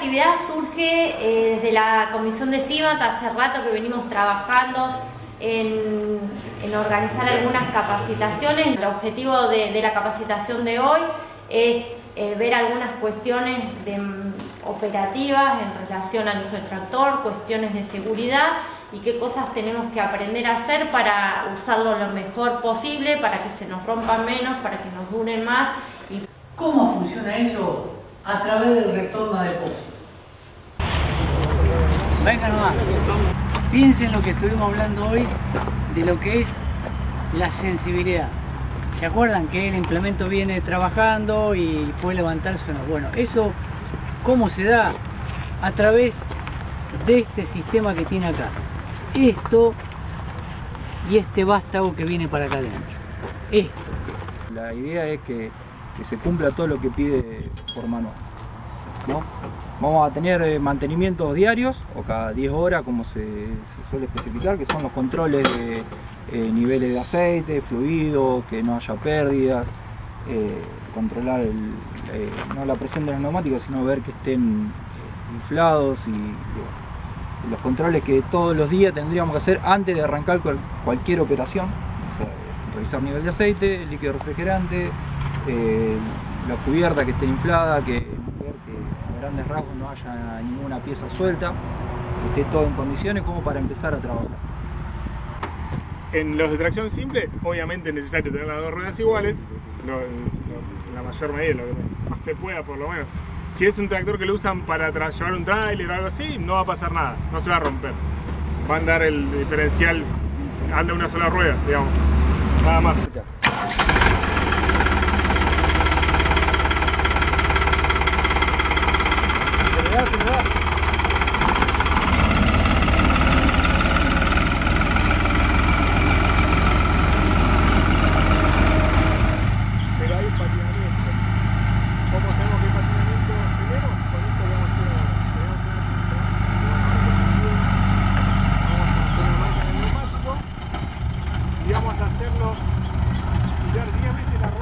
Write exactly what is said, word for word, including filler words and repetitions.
actividad surge eh, desde la Comisión de CIMAT. Hace rato que venimos trabajando en, en organizar algunas capacitaciones. El objetivo de, de la capacitación de hoy es eh, ver algunas cuestiones de, operativas en relación al uso del tractor, cuestiones de seguridad y qué cosas tenemos que aprender a hacer para usarlo lo mejor posible, para que se nos rompan menos, para que nos duren más. Y... ¿Cómo funciona eso a través del retorno a depósito? Venga nomás, piensen lo que estuvimos hablando hoy de lo que es la sensibilidad. ¿Se acuerdan que el implemento viene trabajando y puede levantarse o no? Bueno, eso ¿cómo se da? A través de este sistema que tiene acá. Esto y este vástago que viene para acá adentro. Esto. La idea es que, que se cumpla todo lo que pide por manual, ¿no? Vamos a tener mantenimientos diarios o cada diez horas, como se, se suele especificar, que son los controles de eh, niveles de aceite, fluido, que no haya pérdidas, eh, controlar el, eh, no la presión de los neumáticos, sino ver que estén eh, inflados y, y los controles que todos los días tendríamos que hacer antes de arrancar cual, cualquier operación. O sea, revisar nivel de aceite, líquido refrigerante, eh, la cubierta que esté inflada, que ver que a grandes rasgos no haya ninguna pieza suelta, que esté todo en condiciones como para empezar a trabajar. En los de tracción simple, obviamente es necesario tener las dos ruedas iguales, lo, lo, en la mayor medida, lo que más se pueda por lo menos. Si es un tractor que lo usan para llevar un tráiler o algo así, no va a pasar nada, no se va a romper. Va a andar el diferencial, anda una sola rueda, digamos, nada más. Vamos a hacerlo, tirar diez veces la